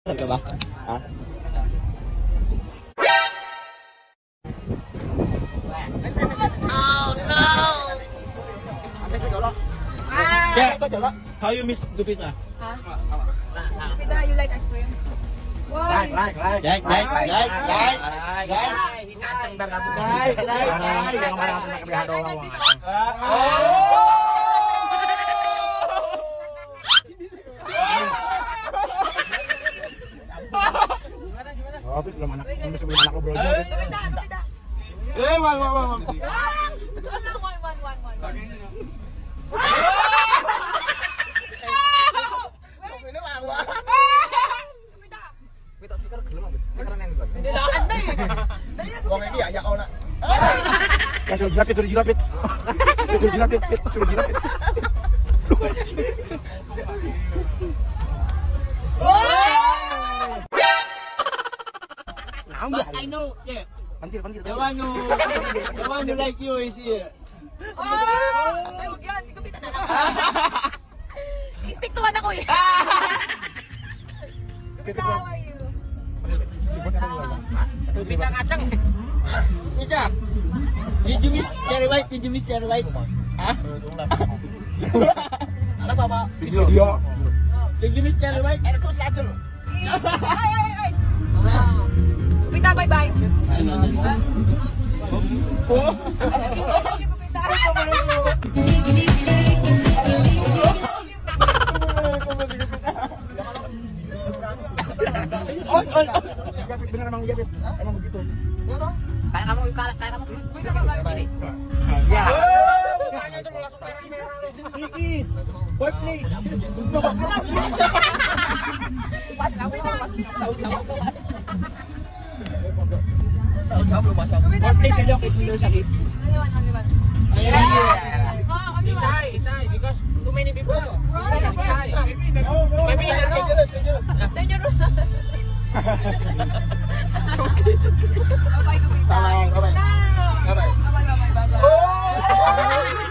Thật rồi bà. Hả? Yeah. How you miss Lupita? Huh? Lupita, you like ice cream? Why? Like. Oh, belum anak, masih belum anak bro. Lupita. One. One. Wong iki ya kau nak. Ya suruh jirapit. I know. Yeah. Panggil. The one who like you is here. Oh! Yan, hindi ko pita na lang. I-stick to one ako eh. Lupita, how are you? Lupita ngaceng. Lupita, did you miss Cherry White? Hah? Anak apa? Video dia. Did you miss Cherry White? Erkus lacel. Ay. Lupita, bye-bye. Oh. Lupita. Bener emang iya, emang begitu. Kayak kamu. Ya. Mukanya itu langsung merah-merah. Please, boy please. Tahu belum masak. Boy please, Ilok is Indonesia. Only one. Isai, because too many people. Isai. Maybe Dangerous. Dangerous. Bye-bye, Lupita. Bye. Bye-bye. Oh!